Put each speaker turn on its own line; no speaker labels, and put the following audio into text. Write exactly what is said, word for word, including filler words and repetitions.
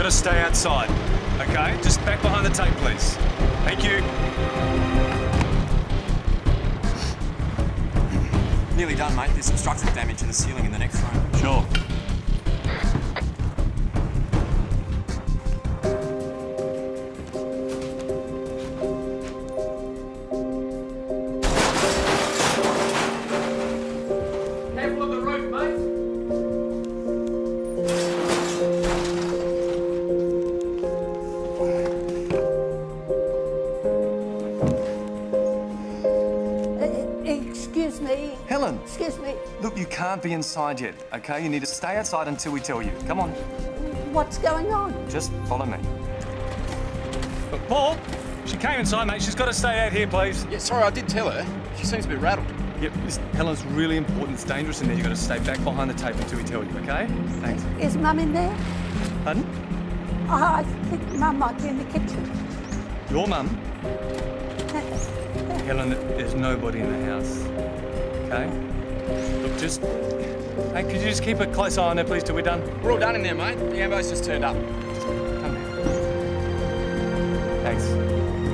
got to stay outside, okay? Just back behind the tape, please. Thank you.
Nearly done, mate. There's some structural damage in the ceiling in the next room.
Sure.
Careful of the roof, mate.
Excuse me.
Helen.
Excuse me.
Look, you can't be inside yet, okay? You need to stay outside until we tell you. Come on.
What's going on?
Just follow me. But Paul, she came inside, mate. She's got to stay out here, please.
Yeah, sorry, I did tell her. She seems a bit rattled.
Yep, this, Helen's really important. It's dangerous in there. You've got to stay back behind the tape until we tell you, okay? Thanks.
Is Mum in there?
Pardon?
Oh, I think Mum might be in the kitchen.
Your mum? Helen, there's nobody in the house, okay? Look, just... Hey, could you just keep a close eye on her, please, till we're done?
We're all done in there, mate. The ambo's just turned up.
Come here. Thanks.